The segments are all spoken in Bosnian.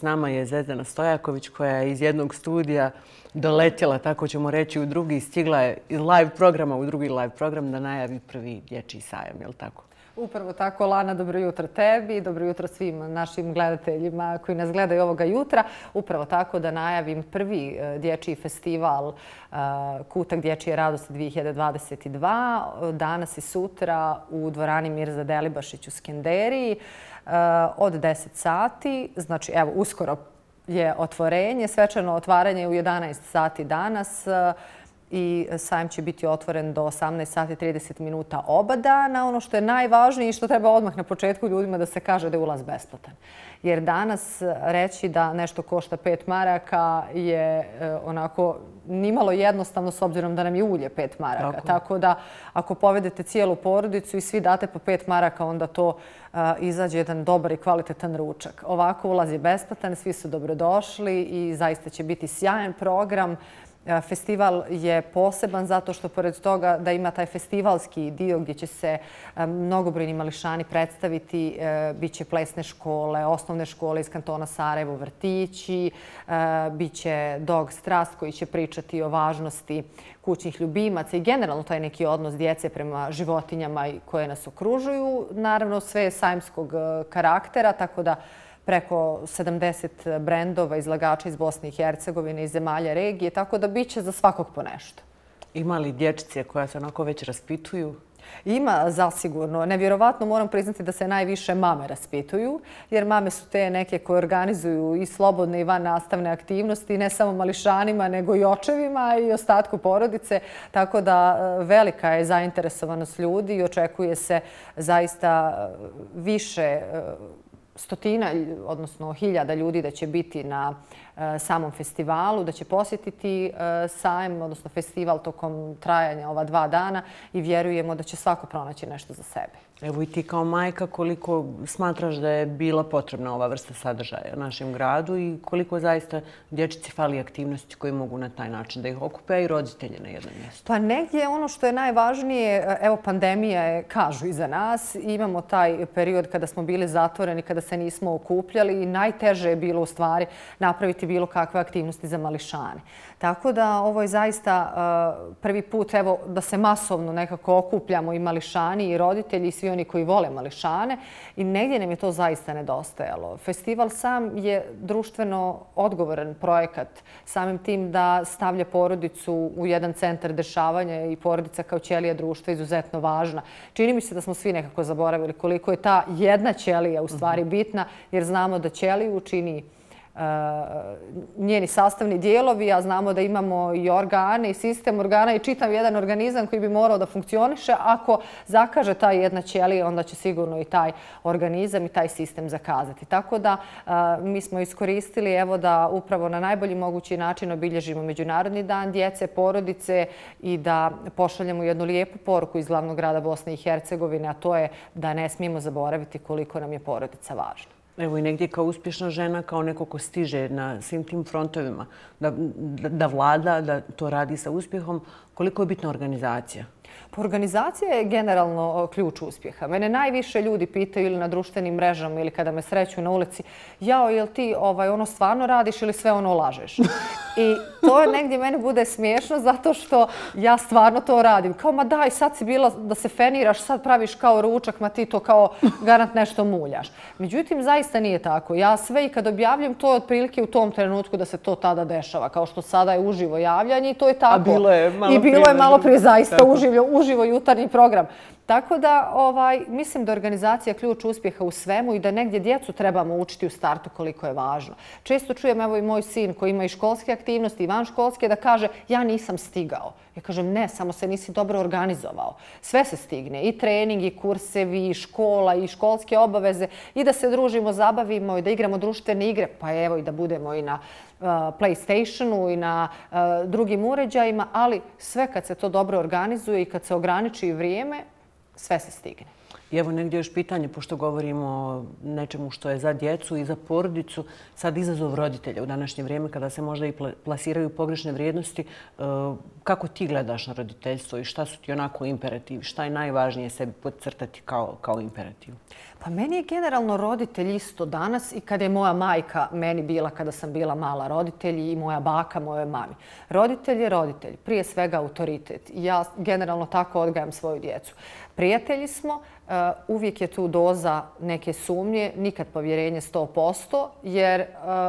s nama je Zvezdana Stojaković koja je iz jednog studija doletjela, tako ćemo reći, u drugi. Stigla je iz live programa u drugi live program da najavi prvi dječji sajam, je li tako? Upravo tako, Lana, dobro jutro tebi, dobro jutro svim našim gledateljima koji nas gledaju ovoga jutra. Upravo tako da najavim prvi dječji festival Kutak dječje radosti 2022. Danas i sutra u dvorani Mirza Delibašić u Skenderiji od 10 sati. Znači, evo, uskoro je otvorenje, svečano otvaranje u 11 sati danas. I sajam će biti otvoren do 18 sati 30 minuta oba dana. Ono što je najvažnije i što treba odmah na početku ljudima da se kaže da je ulaz besplatan. Jer danas reći da nešto košta 5 maraka je onako nimalo jednostavno s obzirom da nam je ulje 5 maraka. Tako da ako povedete cijelu porodicu i svi date po 5 maraka, onda to izađe jedan dobar i kvalitetan ručak. Ovako ulaz je besplatan, svi su dobrodošli i zaista će biti sjajan program. Festival je poseban zato što pored toga da ima taj festivalski dio gdje će se mnogobrojni mališani predstaviti, bit će plesne škole, osnovne škole iz kantona Sarajevo, vrtići, bit će Dog Strast koji će pričati o važnosti kućnih ljubimaca i generalno taj neki odnos djece prema životinjama koje nas okružuju. Naravno sve je sajmskog karaktera, tako da preko 70 brendova izlagača iz Bosne i Hercegovine i zemalja regije, tako da bit će za svakog po nešto. Ima li dječice koja se onako već raspituju? Ima, zasigurno. Nevjerovatno moram priznati da se najviše mame raspituju, jer mame su te neke koje organizuju i slobodne i van nastavne aktivnosti, ne samo mališanima, nego i očevima i ostatku porodice. Tako da velika je zainteresovanost ljudi i očekuje se zaista više stotina, odnosno hiljada ljudi da će biti na samom festivalu, da će posjetiti sajam, odnosno festival tokom trajanja ova 2 dana i vjerujemo da će svako pronaći nešto za sebe. Evo i ti kao majka, koliko smatraš da je bila potrebna ova vrsta sadržaja našem gradu i koliko zaista dječici fali aktivnosti koje mogu na taj način da ih okupe i roditelje na jednom mjestu? Pa negdje ono što je najvažnije, evo pandemija je, kažu, iza nas. Imamo taj period kada smo bili zatvoreni, kada se nismo okupljali i najteže je bilo u stvari napraviti bilo kakve aktivnosti za mališane. Tako da ovo je zaista prvi put evo, da se masovno nekako okupljamo i mališani i roditelji i svi oni koji vole mališane i negdje nam je to zaista nedostajalo. Festival sam je društveno odgovoran projekat samim tim da stavlja porodicu u jedan centar dešavanja i porodica kao ćelija društva izuzetno važna. Čini mi se da smo svi nekako zaboravili koliko je ta jedna ćelija u stvari bitna jer znamo da ćeliju čini njeni sastavni dijelovi, a znamo da imamo i organe i sistem organa i čitav jedan organizam koji bi morao da funkcioniše. Ako zakaže ta jedna ćelija, onda će sigurno i taj organizam i taj sistem zakazati. Tako da mi smo iskoristili evo da upravo na najbolji mogući način obilježimo Međunarodni dan djece, porodice i da pošaljemo jednu lijepu poruku iz glavnog grada Bosne i Hercegovine, a to je da ne smijemo zaboraviti koliko nam je porodica važna. Evo i negdje kao uspješna žena, kao neko ko stiže na svim tim frontovima, da vlada, da to radi sa uspjehom, koliko je bitna organizacija? Organizacija je generalno ključ uspjeha. Mene najviše ljudi pitaju ili na društvenim mrežama ili kada me sreću na ulici, jao, jel ti ono stvarno radiš ili sve ono lažeš? I to negdje meni bude smiješno zato što ja stvarno to radim. Kao, ma daj, sad si bila da se feniraš, sad praviš kao ručak, ma ti to kao garant nešto muljaš. Međutim, zaista nije tako. Ja sve i kad objavljam, to je otprilike u tom trenutku da se to tada dešava. Kao što sada je uživo javljanje i to je tako. A bilo je malo prije zaista uživo jutarnji program. Tako da mislim da organizacija je ključ uspjeha u svemu i da negdje djecu trebamo učiti u startu koliko je važno. Često čujem, evo i moj sin koji ima i školske aktivnosti i vanškolske, da kaže ja nisam stigao. Ja kažem ne, samo se nisi dobro organizovao. Sve se stigne, i trening, i kursevi, i škola, i školske obaveze, i da se družimo, zabavimo, i da igramo društvene igre, pa evo i da budemo i na PlayStationu i na drugim uređajima, ali sve kad se to dobro organizuje i kad se ograniči vrijeme, sve se stigne. I evo negdje još pitanje, pošto govorimo o nečemu što je za djecu i za porodicu, sad izazov roditelja u današnje vrijeme kada se možda i plasiraju pogrešne vrijednosti. Kako ti gledaš na roditeljstvo i šta su ti onako imperativi? Šta je najvažnije sebi podcrtati kao imperativ? Pa meni je generalno roditelj isto danas i kada je moja majka meni bila kada sam bila mala roditelj i moja baka mojoj mami. Roditelj je roditelj, prije svega autoritet. I ja generalno tako odgajam svoju djecu. Prijatelji smo, uvijek je tu doza neke sumnje, nikad povjerenje 100%, jer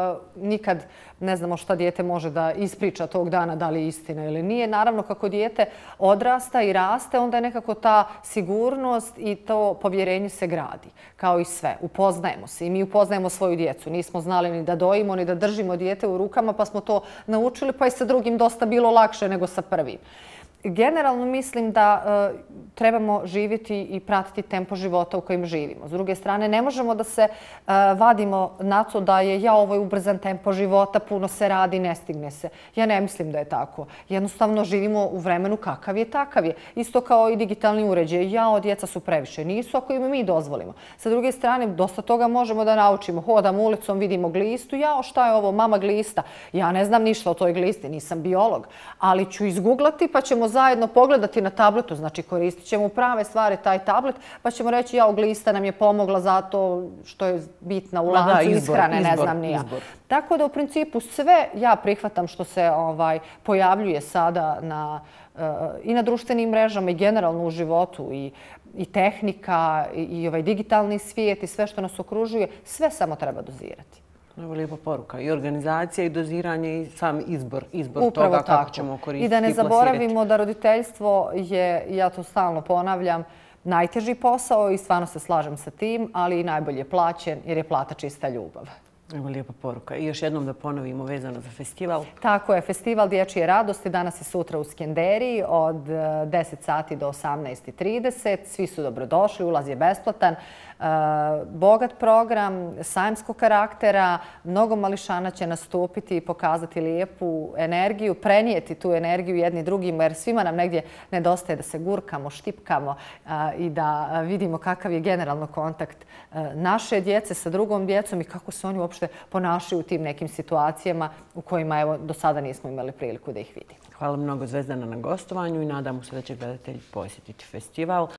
nikad ne znamo šta dijete može da ispriča tog dana, da li je istina ili nije. Naravno, kako dijete odrasta i raste, onda je nekako ta sigurnost i to povjerenje se gradi. Kao i sve, upoznajemo se i mi upoznajemo svoju djecu. Nismo znali ni da dojimo, ni da držimo dijete u rukama, pa smo to naučili, pa i sa drugim dosta bilo lakše nego sa prvim. Generalno mislim da trebamo živjeti i pratiti tempo života u kojem živimo. S druge strane, ne možemo da se vadimo na to da je ovo je ubrzan tempo života, puno se radi, ne stigne se. Ja ne mislim da je tako. Jednostavno živimo u vremenu kakav je, takav je. Isto kao i digitalni uređaj. Djeca su previše. Nisu ako im mi dozvolimo. Sa druge strane, dosta toga možemo da naučimo. Hodamo ulicom, vidimo glistu. Šta je ovo? Mama glista. Ja ne znam ništa o toj glisti, nisam biolog. Ali ću izguglati pa ćemo zajedno pogledati na tabletu, znači koristit ćemo prave stvari taj tablet, pa ćemo reći glista nam je pomogla zato što je bitna u lancu ishrane, ne znam ni ja. Tako da u principu sve ja prihvatam što se pojavljuje sada i na društvenim mrežama i generalno u životu i tehnika i digitalni svijet i sve što nas okružuje, sve samo treba dozirati. Ovo je lijepa poruka. I organizacija, i doziranje, i sam izbor toga kako ćemo koristiti i plasirati. I da ne zaboravimo da roditeljstvo je, ja to stalno ponavljam, najteži posao i stvarno se slažem sa tim, ali i najbolje plaćen jer je plata čista ljubav. Evo lijepa poruka. I još jednom da ponovimo vezano za festival. Tako je, festival Dječje radosti danas i sutra u Skenderiji od 10 sati do 18:30. Svi su dobrodošli, ulaz je besplatan. Bogat program, sajamskog karaktera, mnogo mališana će nastupiti i pokazati lijepu energiju, prenijeti tu energiju jedni drugima jer svima nam negdje nedostaje da se gurkamo, štipkamo i da vidimo kakav je generalno kontakt naše djece sa drugom djecom i kako se oni uopšte ponašaju u tim nekim situacijama u kojima do sada nismo imali priliku da ih vidimo. Hvala mnogo Zvezdana na gostovanju i nadamo se da će gledatelji posjetiti festival.